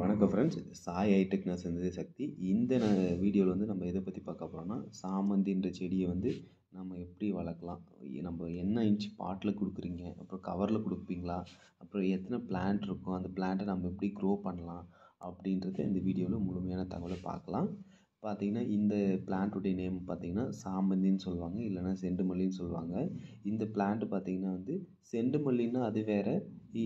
வணக்கம் friends. Sai hitech நான் செஞ்சது சக்தி. இந்த வீடியோவில் வந்து நம்ம எதை பற்றி பார்க்க போகிறோம்னா, சாமந்தின்ற செடியை வந்து நம்ம எப்படி வளர்க்கலாம், நம்ம என்ன இன்ச் பாட்டில் கொடுக்குறீங்க, அப்புறம் கவரில் கொடுப்பீங்களா, அப்புறம் எத்தனை பிளான்ட் இருக்கும், அந்த பிளான்ட்டை நம்ம எப்படி க்ரோ பண்ணலாம் அப்படின்றத இந்த வீடியோவில் முழுமையான தகவலை பார்க்கலாம். பார்த்திங்கன்னா இந்த பிளான்ட்டுடைய நேம் பார்த்திங்கன்னா சாமந்தின்னு சொல்லுவாங்க, இல்லைனா செண்டுமல்லின்னு சொல்லுவாங்க. இந்த பிளான்ட்டு பார்த்திங்கன்னா வந்து செண்டுமல்லின்னா அது வேறு,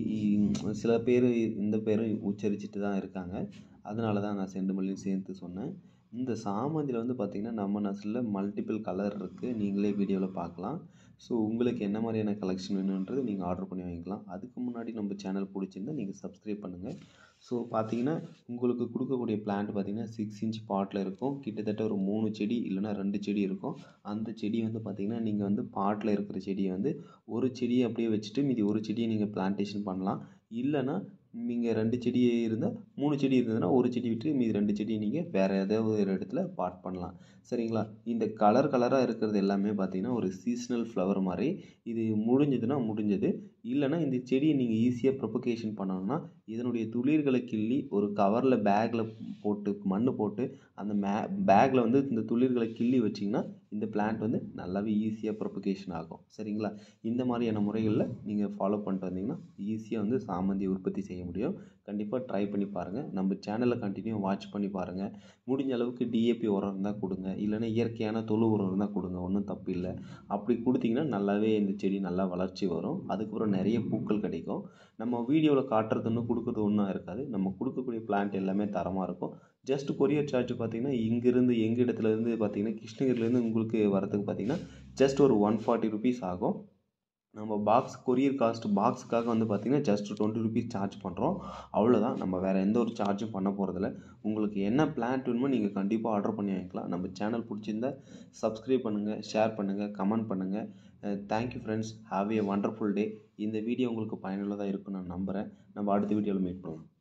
சில பேர் இந்த பேரும் உச்சரிச்சுட்டு தான் இருக்காங்க. அதனால தான் நான் செண்டுமல்லின்னு சேர்த்து சொன்னேன். இந்த சாமந்தியில் வந்து பார்த்திங்கன்னா நம்ம நர்சரியில் மல்டிபிள் கலர் இருக்குது, நீங்களே வீடியோவில் பார்க்கலாம். ஸோ உங்களுக்கு என்ன மாதிரியான கலெக்ஷன் வேணுன்றது நீங்கள் ஆர்டர் பண்ணி வாங்கிக்கலாம். அதுக்கு முன்னாடி நம்ம சேனல் பிடிச்சிருந்தா நீங்கள் சப்ஸ்கிரைப் பண்ணுங்கள். ஸோ பார்த்தீங்கன்னா உங்களுக்கு கொடுக்கக்கூடிய பிளான்ட் பார்த்திங்கன்னா 6 இன்ச் பாட்டில் இருக்கும். கிட்டத்தட்ட ஒரு 3 செடி இல்லைனா 2 செடி இருக்கும். அந்த செடி வந்து பார்த்திங்கன்னா நீங்கள் வந்து பாட்டில் இருக்கிற செடியை வந்து ஒரு செடியை அப்படியே வச்சுட்டு மீதி ஒரு செடியை நீங்கள் பிளான்டேஷன் பண்ணலாம். இல்லைனா நீங்கள் 2 செடி இருந்தால் 3 செடி இருந்ததுன்னா ஒரு செடி விட்டு மீதி 2 செடியை நீங்கள் வேறு ஏதாவது ஒரு இடத்துல பாட் பண்ணலாம். சரிங்களா? இந்த கலராக இருக்கிறது எல்லாமே பார்த்திங்கன்னா ஒரு சீசனல் ஃப்ளவர் மாதிரி. இது முடிஞ்சதுன்னா முடிஞ்சது, இல்லைனா இந்த செடியை நீங்கள் ஈஸியாக ப்ரொபகேஷன் பண்ணணும்னா இதனுடைய துளிர்களை கிள்ளி ஒரு கவரில் பேக்கில் போட்டு மண் போட்டு அந்த பேக்கில் வந்து இந்த துளிர்களை கிள்ளி வச்சிங்கன்னா இந்த பிளான்ட் வந்து நல்லாவே ஈஸியாக ப்ரொபகேஷன் ஆகும். சரிங்களா? இந்த மாதிரியான முறைகளில் நீங்கள் ஃபாலோ பண்ணிட்டு வந்தீங்கன்னா ஈஸியாக வந்து சாமந்தி உற்பத்தி செய்ய முடியும். கண்டிப்பாக ட்ரை பண்ணி பாருங்கள். நம்ம சேனலில் கண்டினியூ வாட்ச் பண்ணி பாருங்கள். முடிஞ்ச அளவுக்கு டிஏபி உரம் இருந்தால் கொடுங்க, இல்லைனா இயற்கையான தொழு உரம் இருந்தால் கொடுங்க, ஒன்றும் தப்பு இல்லை. அப்படி கொடுத்தீங்கன்னா நல்லாவே இந்த செடி நல்லா வளர்ச்சி வரும். அதுக்கப்புறம் நிறைய பூக்கள் கிடைக்கும். நம்ம வீடியோவில் காட்டுறதுன்னு கொடுக்குறது ஒன்றும் இருக்காது. நம்ம கொடுக்கக்கூடிய பிளான்ட் எல்லாமே தரமாக இருக்கும். ஜஸ்ட் கொரியர் சார்ஜ் பார்த்திங்கன்னா இங்கேருந்து எங்கள் இடத்துலேருந்து பார்த்திங்கன்னா கிருஷ்ணகிரிலேருந்து உங்களுக்கு வரதுக்கு பார்த்திங்கன்னா ஜஸ்ட் ஒரு 140 ருபீஸ் ஆகும். நம்ம கொரியர் காஸ்ட் பாக்ஸுக்காக வந்து பார்த்திங்கன்னா ஜஸ்ட் 20 ருபீஸ் சார்ஜ் பண்ணுறோம். அவ்வளோதான். நம்ம வேறு எந்த ஒரு சார்ஜும் பண்ண போகிறதில்ல. உங்களுக்கு என்ன பிளான்ட் வேணுமோ நீங்கள் கண்டிப்பாக ஆர்டர் பண்ணி வாங்கிக்கலாம். நம்ம சேனல் பிடிச்சிருந்தா சப்ஸ்கிரைப் பண்ணுங்கள், ஷேர் பண்ணுங்கள், கமெண்ட் பண்ணுங்கள். Thank you friends. Have a wonderful day. இந்த வீடியோ உங்களுக்கு பயனுள்ளதாக இருக்குன்னு நான் நம்புகிறேன். நம்ம அடுத்த வீடியோவில் மீட் பண்ணலாம்.